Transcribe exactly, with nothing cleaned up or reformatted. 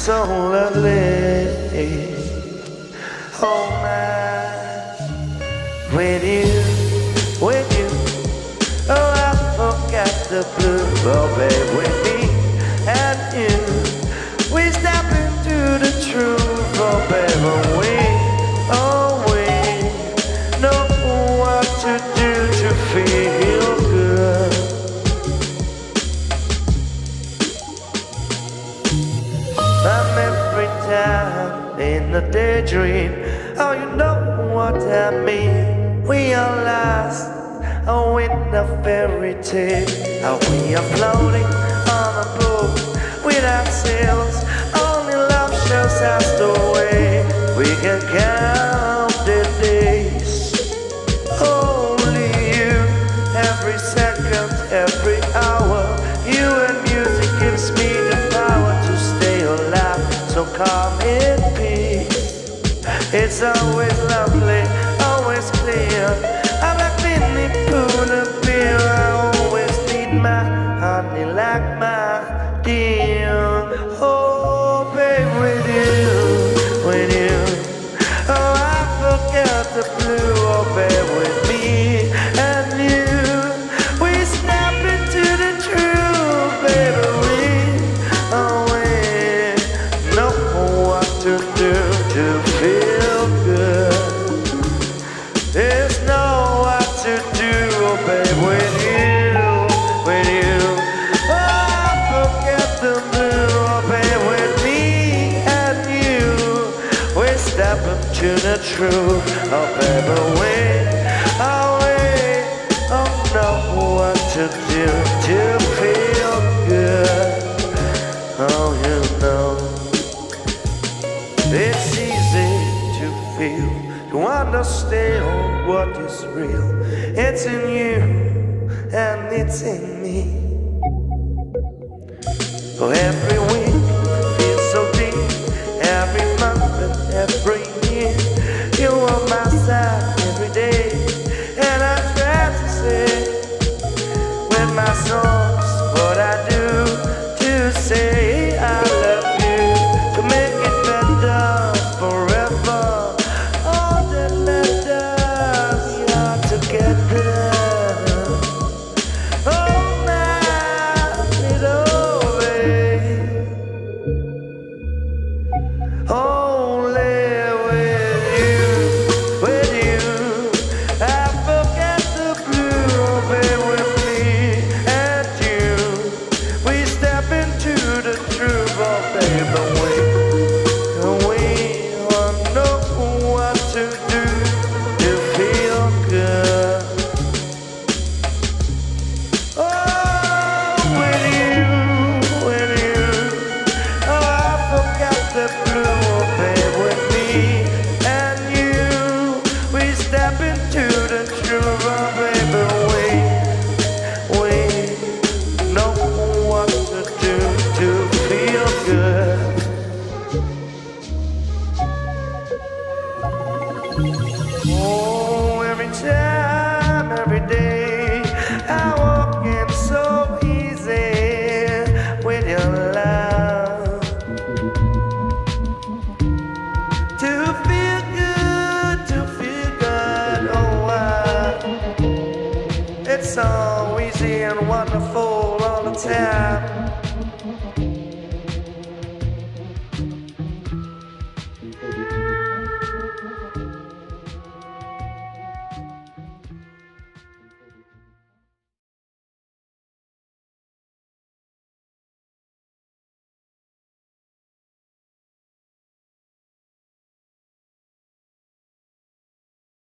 so lovely. Oh my, when you, when you, oh I forgot the blue, oh babe, with me and you, we step into the truth, oh babe, oh we, oh we know what to do to feel good. I'm every time in the daydream, oh you know what I mean. We are lost, oh in a fairy tale, oh we are floating on a boat without sails. Only love shows us the way. We can count the days. Only you, every second, every hour. You and music gives me the power to stay alive, so calm in peace. It's always lovely, always clear. I'm like Winnie Pooh the beer. I always need my honey like my dear. Oh, babe, with you, with you. Oh, I forgot the blue. Oh, babe, with me and you, we step into the truth, baby. We, oh, we know what to do to feel good. There's no what to do, oh, babe, with you, with you. Oh, I forget the blue, oh, babe, with me and you. We step into the truth, oh, baby, we, oh, we, oh, know what to do to feel good. Oh, you know, it's easy to feel, to understand what is real. It's in you and it's in me. Oh, every week feels so deep, every month and every year. You are my side every day, and I try to say with my songs what I do to say I love you, to make it better forever. All that matters, we are together. Oh my little babe, only with you, with you. I forget the blue, oh babe, with me and you. We step into the truth, oh babe, and we, and we all know what to do to feel good. Oh, with you, with you. Oh, I forgot the blue, oh babe, with me and you. We step into the truth, oh baby, we, we know what to do to feel good. Oh, every time, every day, I walk in so easy with your love. To feel good, to feel good, oh, I, it's so easy and wonderful all the time.